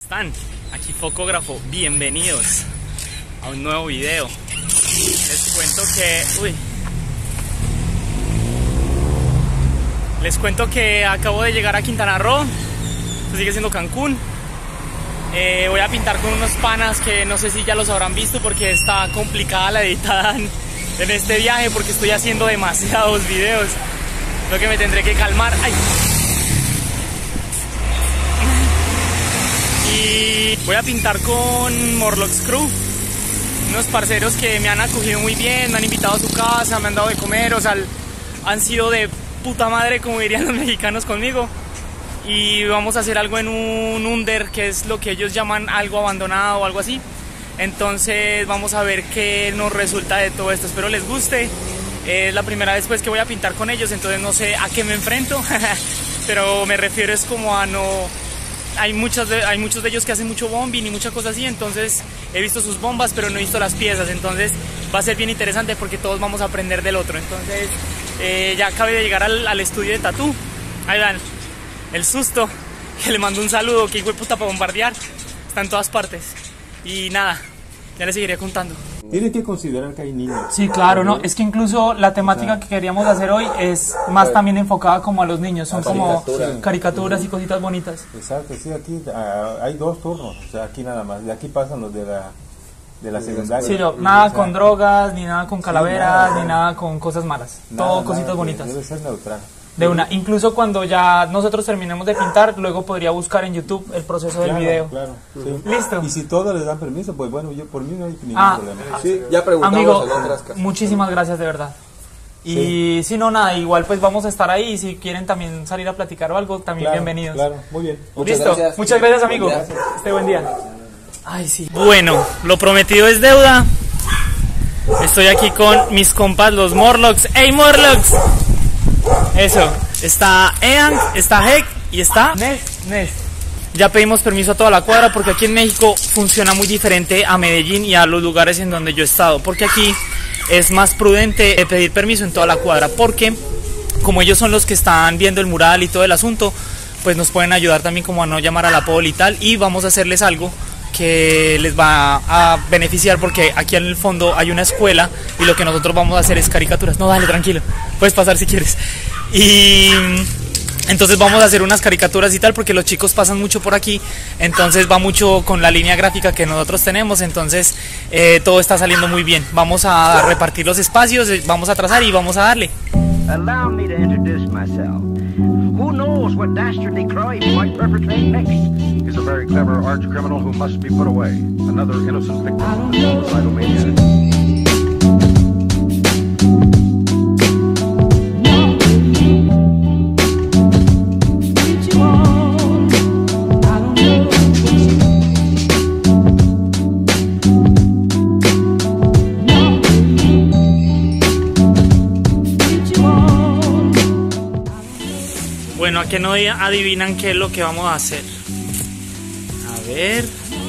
¿Están? Aquí Focógrafo, bienvenidos a un nuevo video. Les cuento que acabo de llegar a Quintana Roo. Esto sigue siendo Cancún. Voy a pintar con unos panas que no sé si ya los habrán visto porque está complicada la editada en este viaje porque estoy haciendo demasiados videos. Creo que me tendré que calmar. ¡Ay! Y voy a pintar con Morlocks Crew, unos parceros que me han acogido muy bien, me han invitado a su casa, me han dado de comer, o sea, han sido de puta madre, como dirían los mexicanos conmigo. Y vamos a hacer algo en un under, que es lo que ellos llaman algo abandonado o algo así. Entonces vamos a ver qué nos resulta de todo esto, espero les guste. Es la primera vez pues que voy a pintar con ellos, entonces no sé a qué me enfrento, pero me refiero es como a no... Hay muchos de ellos que hacen mucho bombing y muchas cosas así, entonces he visto sus bombas pero no he visto las piezas, entonces va a ser bien interesante porque todos vamos a aprender del otro. Entonces ya acabé de llegar al estudio de tatú, ahí van, el susto, que le mando un saludo, que hijo de puta para bombardear, está en todas partes y nada, ya les seguiré contando. Tienen que considerar que hay niños. Sí, claro, ¿no? Es que incluso la temática que queríamos hacer hoy es más también enfocada como a los niños, son como caricaturas y cositas bonitas. Exacto, sí, aquí hay dos turnos, o sea, aquí nada más, de aquí pasan los de la secundaria. Sí, no, nada con drogas, ni nada con calaveras, ni nada con cosas malas, todo cositas bonitas. Debe ser neutral. De una, incluso cuando ya nosotros terminemos de pintar, luego podría buscar en YouTube el proceso del video. Claro, sí. Listo. Y si todos les dan permiso, pues bueno, yo por mí no hay ningún problema. Sí, ya preguntamos amigo, en otras casas. Muchísimas gracias de verdad. Y si no, nada, igual pues vamos a estar ahí y si quieren también salir a platicar o algo, también bienvenidos. Claro, muy bien. Listo, muchas gracias amigo. Este buen día. Ay, sí. Bueno, lo prometido es deuda. Estoy aquí con mis compas los Morlocks. ¡Hey Morlocks! Eso, está Eang, está Heck y está Nes. Ya pedimos permiso a toda la cuadra porque aquí en México funciona muy diferente a Medellín y a los lugares en donde yo he estado, porque aquí es más prudente pedir permiso en toda la cuadra porque como ellos son los que están viendo el mural y todo el asunto, pues nos pueden ayudar también como a no llamar a la poli y tal, y vamos a hacerles algo que les va a beneficiar porque aquí en el fondo hay una escuela y lo que nosotros vamos a hacer es caricaturas. No, dale, tranquilo, puedes pasar si quieres. Y entonces vamos a hacer unas caricaturas y tal porque los chicos pasan mucho por aquí, entonces va mucho con la línea gráfica que nosotros tenemos, entonces todo está saliendo muy bien. Vamos a repartir los espacios, vamos a trazar y vamos a darle. Allow me to introduce myself. Who knows what dastardly crime he might perpetrate next? He's a very clever arch criminal who must be put away. Another innocent victim of the suicidal maniac. Bueno, ¿a qué no adivinan qué es lo que vamos a hacer? A ver...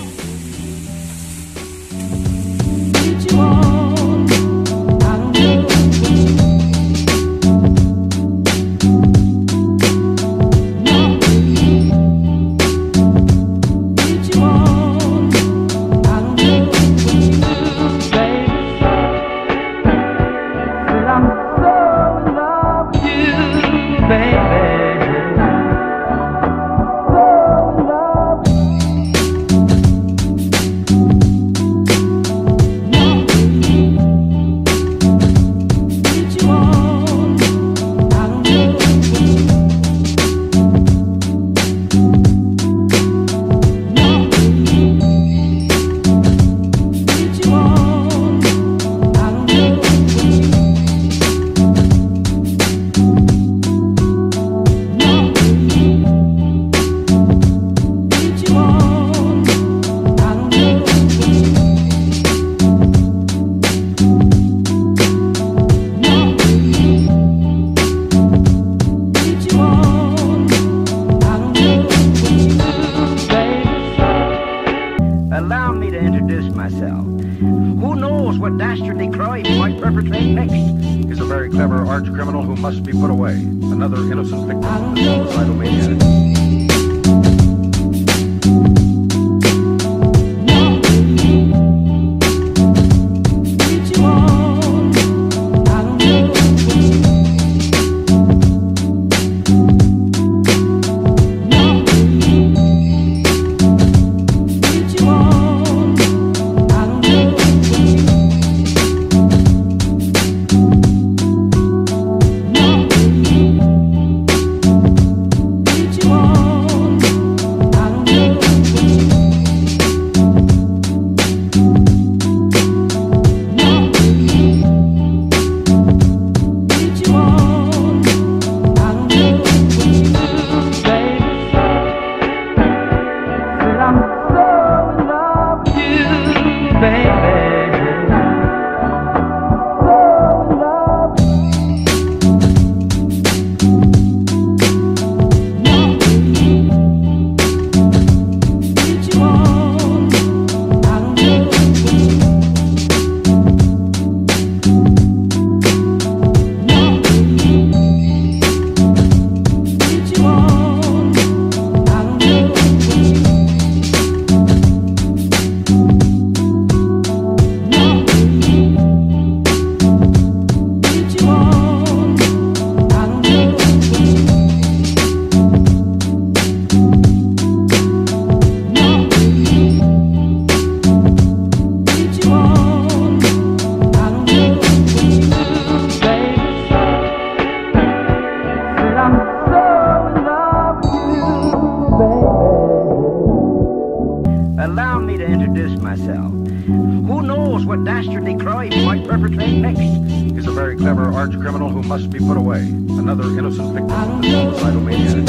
what dastardly crime he might perpetrate next. He's a very clever arch criminal who must be put away. Another innocent victim of the suicidal maniac. to introduce myself. Who knows what dastardly crime he might perpetrate next? He's a very clever arch criminal who must be put away. Another innocent victim of the suicidal maniac.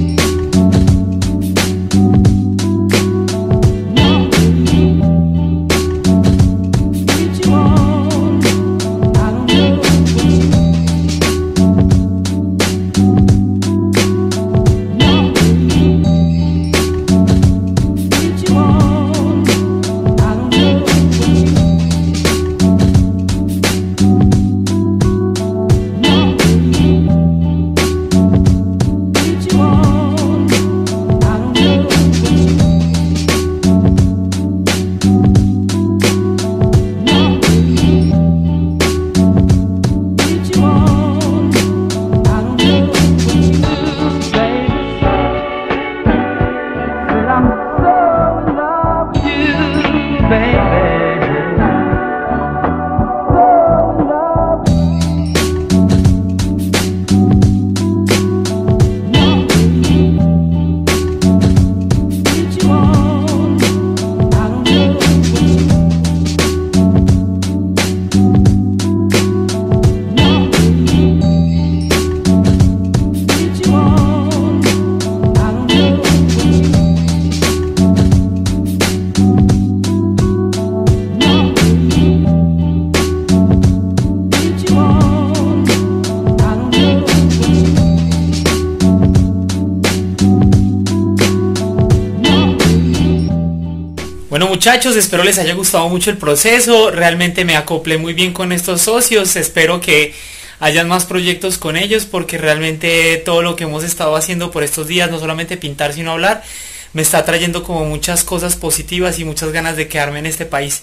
Bueno muchachos, espero les haya gustado mucho el proceso, realmente me acoplé muy bien con estos socios, espero que hayan más proyectos con ellos porque realmente todo lo que hemos estado haciendo por estos días, no solamente pintar sino hablar, me está trayendo como muchas cosas positivas y muchas ganas de quedarme en este país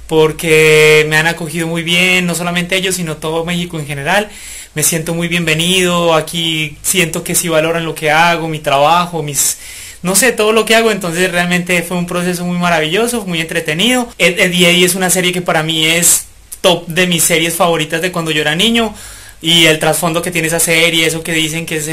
porque me han acogido muy bien, no solamente ellos sino todo México en general, me siento muy bienvenido, aquí siento que sí valoran lo que hago, mi trabajo, no sé, todo lo que hago, entonces realmente fue un proceso muy maravilloso, muy entretenido. Eddie Eddie es una serie que para mí es top de mis series favoritas de cuando yo era niño y el trasfondo que tiene esa serie, eso que dicen que es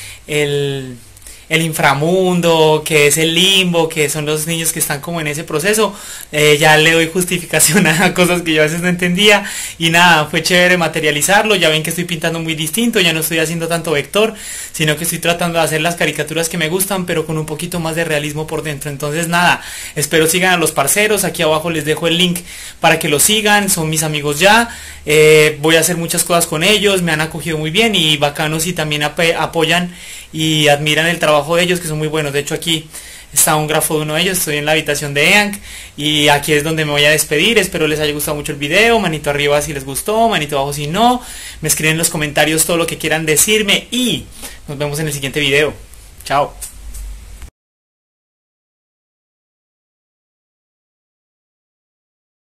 el inframundo, que es el limbo, que son los niños que están como en ese proceso, ya le doy justificación a cosas que yo a veces no entendía y nada, fue chévere materializarlo, ya ven que estoy pintando muy distinto, ya no estoy haciendo tanto vector, sino que estoy tratando de hacer las caricaturas que me gustan, pero con un poquito más de realismo por dentro, entonces nada, espero sigan a los parceros, aquí abajo les dejo el link para que los sigan, son mis amigos ya, voy a hacer muchas cosas con ellos, me han acogido muy bien y bacanos y también apoyan y admiran el trabajo de ellos que son muy buenos. De hecho aquí está un grafo de uno de ellos, estoy en la habitación de Eank y aquí es donde me voy a despedir. Espero les haya gustado mucho el video, manito arriba si les gustó, manito abajo si no, me escriben en los comentarios todo lo que quieran decirme y nos vemos en el siguiente video. Chao.